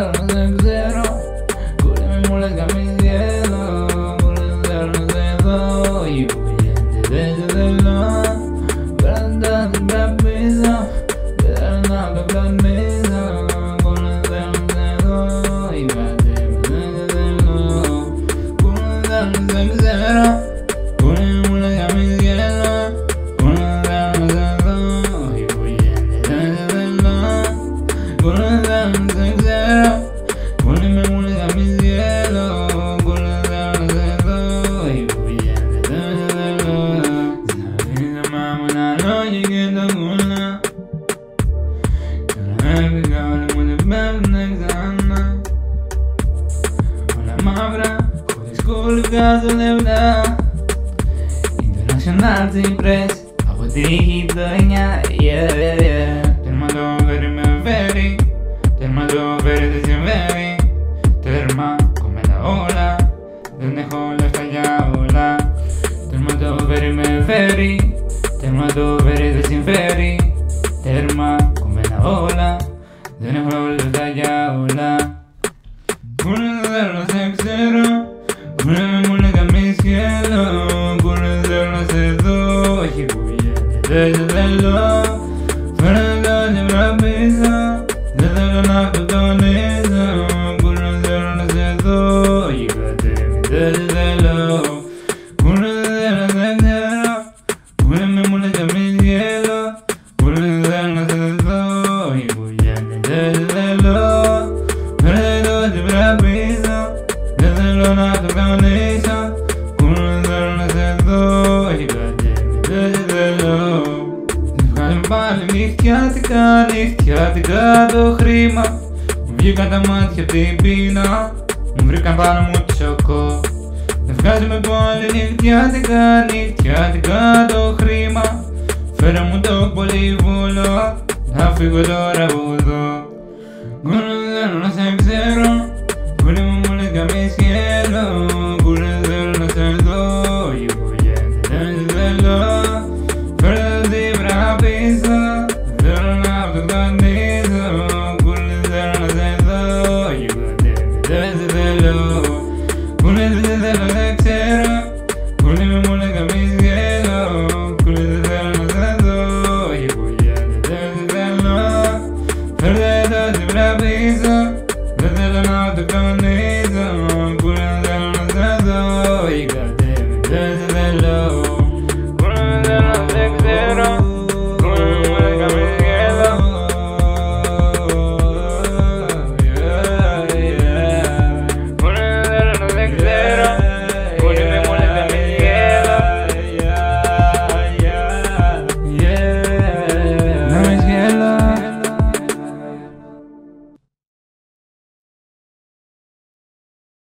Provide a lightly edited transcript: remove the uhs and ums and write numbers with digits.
δεν ξέρω. Κούρε μου λες καμιδιέλο. Κούρε δεν ξέρω. Η πουλιέντε δεν σε θέλω. Κρατά την τραπίζα. Δεν θέλω να το κρατμίζω. Κούρε δεν ξέρω. Η πατέρα δεν σε θέλω. Κούρε δεν ξέρω. Κούρε μου λες καμιδιέλο. Κούρε δεν ξέρω. Η πουλιέντε δεν σε θέλω. Κούρε δεν ξέρω. Κούρε μου λες καμιδιέλο. Κούρε δεν ξέρω. Η πουλιέντε δεν σε θέλω. Ζαβίδα μάμου να λόγια και το κούλα. Έφυγα όλοι μου δεν πέφτουνε ξανά. Όλα μαύρα, χωρίς κούλι βγάζω λεπτά. International Press από τη γειτονιά. Τέρμα το φέρει με φέρει. Τέρμα το φέρει δεν συμφέρει. Τέρμα κομμένα όλα. Δεν έχω λεφτά για όλα. Τέρμα το φέρει με φέρει. Τέρμα το φέρει δεν συμφέρει. Τέρμα κομμένα όλα. Δεν έχω λεφτά για όλα. Κούρε θέλω να σε ξέρω. Κούρε μου λέει καμίς σκέλο. Κούρε θέλω να σε δω. Όχι πουλιέντε δεν σε θέλω. Φέρε το και βραπίζω. Δεν θέλω να αυτοκτονίζω. Κούρε θέλω να σε δω. Όχι κατέμι δεν σε θέλω. Κούρε θέλω να σε ξέρω. Κούρε μου λέει καμίς σκέλο. Κούρε θέλω να σε δω. Όχι πουλιέντε δεν σε θέλω. Φέρε το και βραπίζω. Δεν θέλω να αυτοκτονήσω. Κούρε θέλω να σε δω. Όχι κατέμι δεν σε θέλω. Βγάλε πάλι νυχτιάτικα, νυχτιάτικα το χρήμα. Μου βγήκαν τα μάτια απ' την πείνα. Μου βρήκαν πάνω μου τη σοκό. Δεν βγάζουμε πάλι νυχτιάτικα, νυχτιάτικα το χρήμα. Φέρε μου το πολυβόλο. Να φύγω τώρα από εδώ. Κούρε θέλω να σε ξέρω. Κούρε μου λέει καμίς σκέλο.